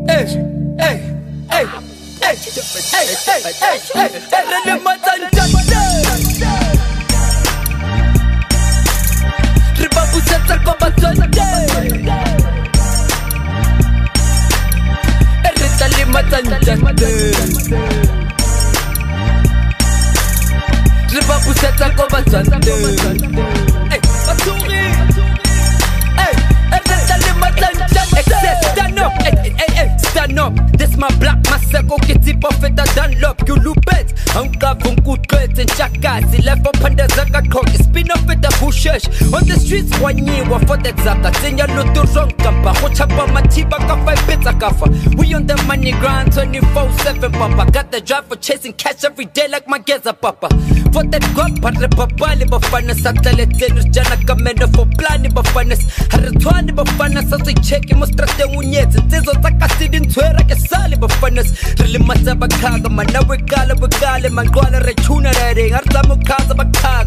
Stand up, this my black massacre, get it off it, I done lock, you loop it. Uncle from good clothes and jackass, he left up under Zaka cock, spin up with the bushes. On the streets, 1 year, for the Zaka, send your little wrong camper, watch up on my Tiba, 5 bits a kaffa. We on the money grind 24/7, papa. Got the drive for chasing cash every day like my geza papa. For that guap, but the papa, live fun, satellite, Jana Kamena for planning, but funness. Had a 20 but funness, as we check, you must trust the unyets. It is what I see in Twitter, like a solid, but funness. Really much of a kaga, man, now we call it, man, go on a retuna, Artamukaza,